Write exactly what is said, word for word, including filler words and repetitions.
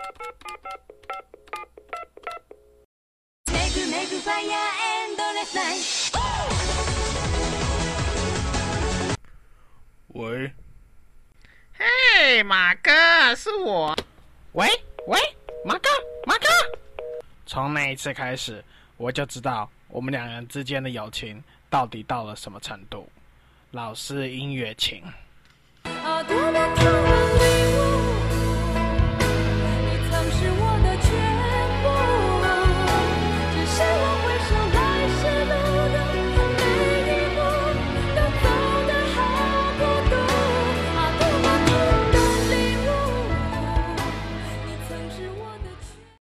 喂， 嘿，马哥，是我。 喂喂，马哥马哥。从那一次开始，我就知道我们两人之间的友情到底到了什么程度。老师音乐情。 啊，多么漂亮